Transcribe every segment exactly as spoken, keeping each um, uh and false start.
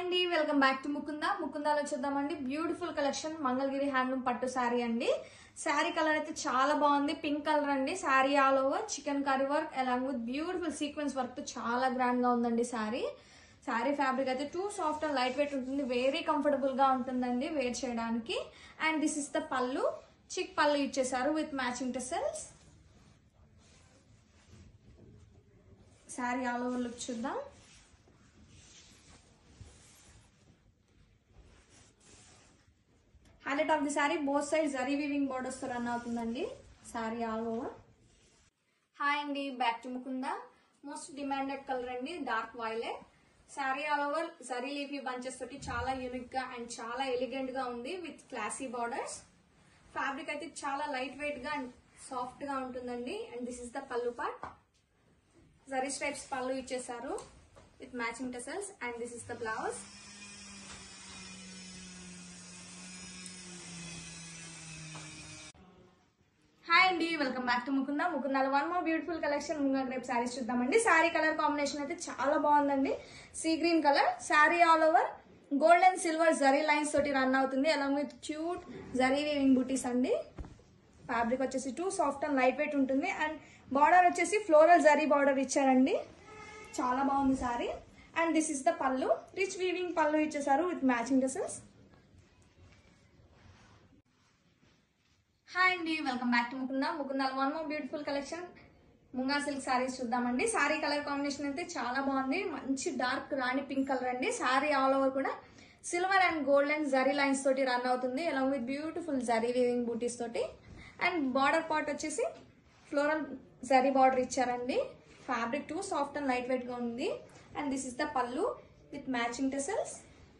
అండి welcome back to Mukunda ముకుందాలో చూద్దామండి బ్యూటిఫుల్ కలెక్షన్ మంగళగిరి హ్యాండ్లూమ్ పట్టు శారీ అండి. శారీ కలర్ అయితే చాలా బాగుంది, పింక్ కలర్ అండి. Saree all over chikankari work along with beautiful sequence work తో చాలా గ్రాండ్ గా ఉందండి శారీ. శారీ ఫ్యాబ్రిక్ అయితే too soft and light weight ఉంటుంది, వెరీ కంఫర్టబుల్ గా ఉంటుందండి వేర్ చేయడానికి. అండ్ దిస్ ఇస్ ద పళ్ళు, చిక్ పళ్ళు ఇచ్చేసారు with matching tassels. Saree all over look చూద్దాం. Highlight of the saree both side zari weaving borders తో రన్ అవుతుందండి శారీ ఆల్ ఓవర్. హాయ్ అండి, back to Mukunda. Most demanded colour అండి, dark violet. Saree all over zari leafy bunches తోటి చాలా యూనిక్ గా అండ్ చాలా ఎలిగెంట్ గా ఉంది విత్ క్లాసీ బార్డర్స్. ఫ్యాబ్రిక్ అయితే చాలా లైట్ వెయిట్ గా అండ్ సాఫ్ట్ గా ఉంటుందండి. And this is the pallu part. Zari stripes pallu ఇచ్చేసారు with matching tassels. And this is the blouse. Hi అండి, వెల్కమ్ బ్యాక్ టు ముకుందా ముకుందాలో one more beautiful collection munga crepe sarees చూద్దామండి. Saree colour combination అయితే చాలా బాగుందండి, sea green colour. Saree all over gold and silver zari lines తోటి run అవుతుంది along with cute zari weaving బూటీస్ అండి. Fabric వచ్చేసి too soft and light weight ఉంటుంది. అండ్ బార్డర్ వచ్చేసి ఫ్లోరల్ జరీ బార్డర్ ఇచ్చారండి, చాలా బాగుంది saree. And this is the pallu, rich weaving pallu ఇచ్చేసారు విత్ మ్యాచింగ్ డ్రెస్సెస్. హాయ్ అండి, welcome back to Mukunda Mukunda one more beautiful collection munga silk sarees చూద్దామండి. శారీ కలర్ కాంబినేషన్ అయితే చాలా బాగుంది, మంచి డార్క్ రాణి పింక్ కలర్ అండి. శారీ ఆల్ ఓవర్ కూడా silver and gold and zari lines తోటి రన్ అవుతుంది along with beautiful zari weaving butis తోటి. అండ్ బార్డర్ పార్ట్ వచ్చేసి ఫ్లోరల్ జరీ బార్డర్ ఇచ్చారండి. Fabric too soft and light weight గా ఉంది. And this is the pallu with matching tassels.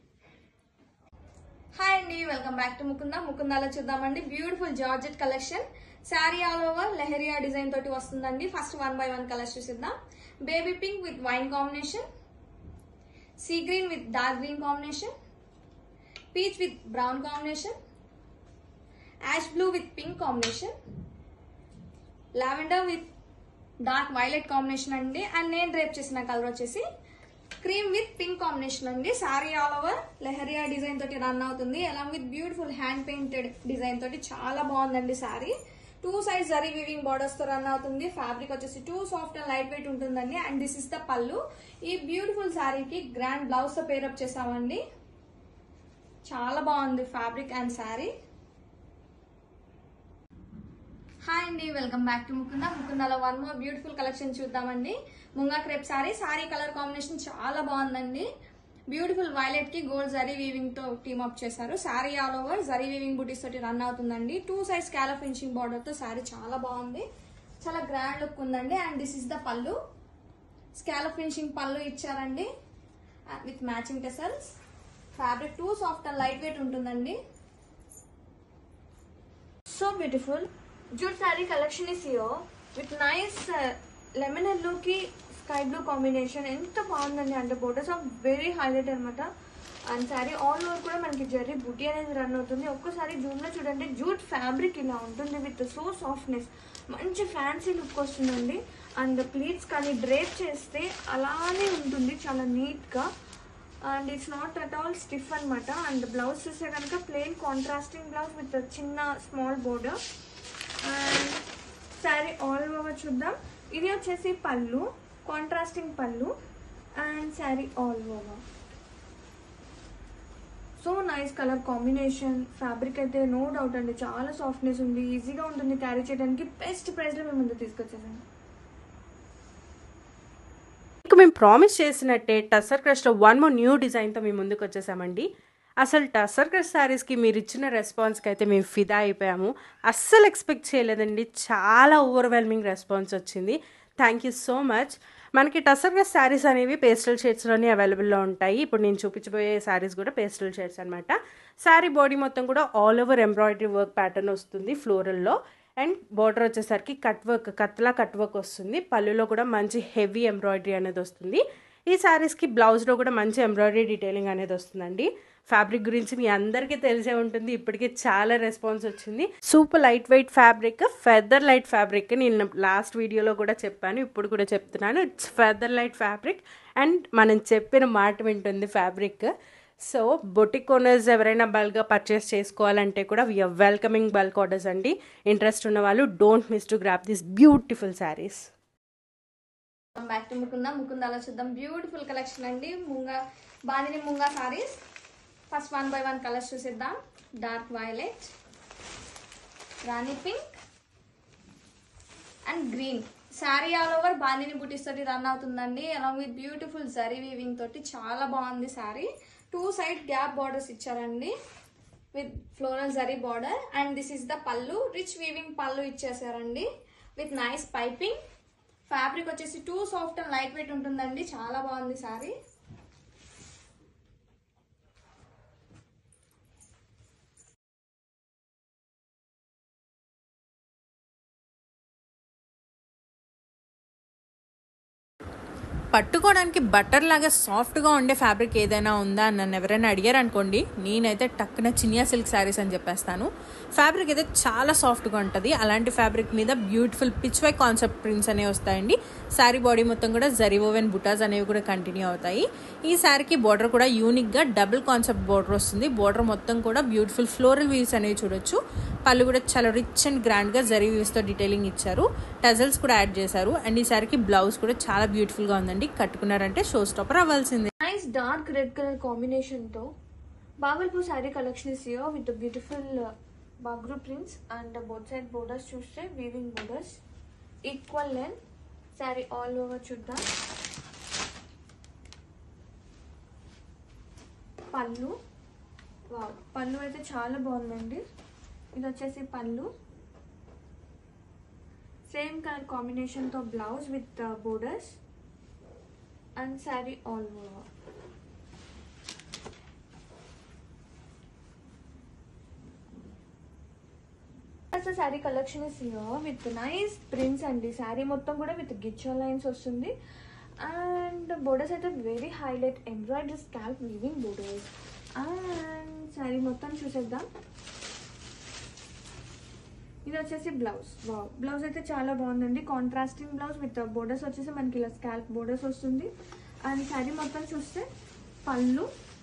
Hi అండి, welcome back to Mukunda ముకుందాలో చూద్దామండి beautiful georgette collection. Saree all over leheriya design తోటి వస్తుందండి. First one by one colours చూసిద్దాం. Baby pink with wine combination, sea green with dark green combination, peach with brown combination, ash blue with pink combination, lavender with dark violet combination అండి. And నేను drape చేసిన colour వచ్చేసి cream with pink combination అండి. Saree all over leheriya design తోటి run అవుతుంది along with beautiful hand painted design తోటి చాలా బాగుందండి saree. Two side zari weaving borders తో రన్ అవుతుంది. ఫ్యాబ్రిక్ వచ్చేసి too soft and light weight ఉంటుందండి. And this is the pallu. ఈ బ్యూటిఫుల్ శారీకి గ్రాండ్ బ్లౌజ్ తో పేరప్ చేసామండి, చాలా బాగుంది ఫ్యాబ్రిక్ అండ్ శారీ. హాయ్ అండి, వెల్కమ్ బ్యాక్ టు ముకుందా ముకుందాలో వన్ మోర్ బ్యూటిఫుల్ కలెక్షన్ చూద్దామండి. Munga crepe saree. Saree colour combination చాలా బాగుందండి. బ్యూటిఫుల్ వైలెట్ కి గోల్డ్ జరీ వీవింగ్ తో టీమ్ అప్ చేశారు. Saree all over zari weaving butis తోటి రన్ అవుతుందండి. Two side scallop finishing border తో శారీ చాలా బాగుంది, చాలా గ్రాండ్ లుక్ ఉందండి. And this is the pallu, scallop finishing pallu ఇచ్చారండి with matching tassels. Fabric too soft and light weight ఉంటుందండి. So beautiful jute saree collection is here with nice lemon yellow కి sky blue combination. ఎంత బాగుందండి, అంటే బోర్డర్స్ ఆఫ్ వెరీ హైలైట్ అనమాట. And saree all over కూడా మనకి జరీ బుటీ అనేది రన్ అవుతుంది. ఒక్కసారి జూమ్ లో చూడండి, జూట్ ఫ్యాబ్రిక్ ఇలా ఉంటుంది విత్ సో సాఫ్ట్నెస్, మంచి ఫ్యాన్సీ లుక్ వస్తుందండి. అండ్ ప్లీట్స్ కానీ డ్రేప్ చేస్తే అలానే ఉంటుంది, చాలా నీట్ గా. And it's not at all stiff అనమాట. అండ్ బ్లౌజ్ చూస్తే కనుక ప్లెయిన్ కాంట్రాస్టింగ్ బ్లౌజ్ విత్ చిన్న small border. And saree all over చూద్దాం. ఇది వచ్చేసి pallu, contrasting pallu. And saree all over so nice colour combination. Fabric అయితే నో డౌట్ అండి చాలా సాఫ్ట్నెస్ ఉంది, ఈజీగా ఉంటుంది క్యారీ చేయడానికి. బెస్ట్ ప్రైస్ లో మేము ముందు తీసుకొచ్చేసాము. మీకు మేము ప్రామిస్ చేసినట్టే టసర్ క్రష్లో వన్ మోర్ న్యూ డిజైన్తో మేము ముందుకు వచ్చేసామండి. అసలు టసర్ క్రష్ శారీస్కి మీరు ఇచ్చిన రెస్పాన్స్కి అయితే మేము ఫిదా అయిపోయాము. అస్సలు ఎక్స్పెక్ట్ చేయలేదండి, చాలా ఓవర్వెల్మింగ్ రెస్పాన్స్ వచ్చింది. Thank you so much. మనకి టసర్ క్రష్ శారీస్ అనేవి పేస్టల్ షేడ్స్లోనే అవైలబుల్లో ఉంటాయి. ఇప్పుడు నేను చూపించబోయే శారీస్ కూడా పేస్టల్ షేడ్స్ అనమాట. శారీ బాడీ మొత్తం కూడా all over embroidery work pattern వస్తుంది ఫ్లోరల్లో. అండ్ బార్డర్ వచ్చేసరికి కట్ వర్క్, కత్లా కట్ వర్క్ వస్తుంది. పళ్ళులో కూడా మంచి హెవీ ఎంబ్రాయిడరీ అనేది వస్తుంది. ఈ శారీస్కి బ్లౌజ్లో కూడా మంచి ఎంబ్రాయిడరీ డీటెయిలింగ్ అనేది వస్తుందండి. ఫ్యాబ్రిక్ గురించి మీ అందరికీ తెలిసే ఉంటుంది, ఇప్పటికే చాలా రెస్పాన్స్ వచ్చింది. Super light weight fabric, feather light fabric. నేను లాస్ట్ వీడియోలో కూడా చెప్పాను, ఇప్పుడు కూడా చెప్తున్నాను, ఇట్స్ ఫెదర్ లైట్ ఫ్యాబ్రిక్ అండ్ మనం చెప్పిన మాట వింటుంది ఫ్యాబ్రిక్. సో బొటిక్ ఓనర్స్ ఎవరైనా బల్క్గా పర్చేస్ చేసుకోవాలంటే కూడా వీఆర్ వెల్కమింగ్ బల్క్ ఆర్డర్స్ అండి. ఇంట్రెస్ట్ ఉన్న వాళ్ళు don't miss to grab this beautiful sarees. Back to Mukunda. ముకుందాలో చూద్దాం బ్యూటిఫుల్ కలెక్షన్ అండి. Munga bandhani munga sarees. First one by one colours చూసేద్దాం. Dark violet, rani pink and green. Saree all over bandhani butis తోటి రన్ అవుతుందండి. Along with beautiful zari weaving తోటి చాలా బాగుంది saree. Two side gap borders ఇచ్చారండి with floral zari border. And this is the pallu, rich weaving pallu ఇచ్చేసారండి with nice piping. Fabric వచ్చేసి too soft and light weight ఉంటుందండి. చాలా బాగుంది శారీ. పట్టుకోవడానికి బట్టర్ లాగా సాఫ్ట్గా ఉండే ఫ్యాబ్రిక్ ఏదైనా ఉందా అని నన్ను ఎవరైనా అడిగారు అనుకోండి, నేనైతే టక్కున చినియా సిల్క్ శారీస్ అని చెప్పేస్తాను. ఫ్యాబ్రిక్ అయితే చాలా సాఫ్ట్గా ఉంటుంది. అలాంటి ఫ్యాబ్రిక్ మీద beautiful pichwai concept prints అనేవి వస్తాయండి. శారీ బాడీ మొత్తం కూడా జరీ ఓవెన్ బుటాస్ అనేవి కూడా కంటిన్యూ అవుతాయి. ఈ శారీకి బార్డర్ కూడా యూనిక్గా డబుల్ కాన్సెప్ట్ బార్డర్ వస్తుంది. బార్డర్ మొత్తం కూడా బ్యూటిఫుల్ ఫ్లోరల్ వీవ్స్ అనేవి చూడొచ్చు. పళ్ళు కూడా చాలా రిచ్ అండ్ గ్రాండ్గా జరీ వీవ్స్తో డీటెయిలింగ్ ఇచ్చారు. టజల్స్ కూడా యాడ్ చేశారు. అండ్ ఈ శారీకి బ్లౌజ్ కూడా చాలా బ్యూటిఫుల్గా ఉందండి. కట్టుకున్నారంటే షో స్టాపర్ అవ్వాల్సిందే. Nice dark red colour combination తో Bhagalpur saree collection is here with beautiful Bagru prints and both side borders చూస్తే weaving borders, equal length. Saree all over చూద్దాం. పళ్ళు, వావ్, పళ్ళు అయితే చాలా బాగుందండి. ఇది వచ్చేసి పళ్ళు, సేమ్ కలర్ కాంబినేషన్ తో blouse with borders and saree all over. As the saree collection is here with nice prints and saree మొత్తం కూడా with gicha lines వస్తుంది. And borders అయితే very highlight embroidered scalp weaving borders. And saree మొత్తం చూసేద్దాం. ఇది వచ్చేసి blouse. Wow, blouse అయితే చాలా బాగుందండి. కాంట్రాస్టింగ్ బ్లౌజ్ విత్ బోర్డర్స్ వచ్చేసి మనకి ఇలా స్కాల్ప్ బోర్డర్స్ వస్తుంది. అండ్ శారీ మొత్తం చూస్తే పళ్ళు,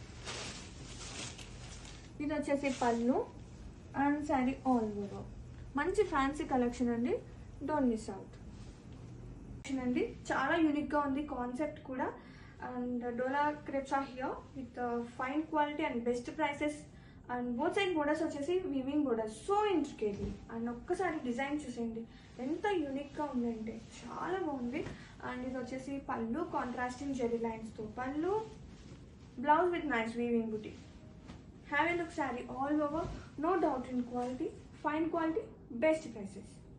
ఇది వచ్చేసి pallu and saree all over. మంచి ఫ్యాన్సీ కలెక్షన్ అండి, డోంట్ మిస్ అవుట్. అండి చాలా యూనిక్ గా ఉంది కాన్సెప్ట్ కూడా. And dola crepes are here with fine quality and best prices. And both side borders వచ్చేసి weaving borders, so intricately. And ఒక్కసారి డిజైన్ చూసేయండి ఎంత యూనిక్గా ఉందంటే చాలా బాగుంది. అండ్ ఇది వచ్చేసి పళ్ళు, కాంట్రాస్టింగ్ జెరీ లైన్స్తో pallu, blouse with nice weaving buti. Have a look saree all over. No doubt in quality, fine quality, best prices.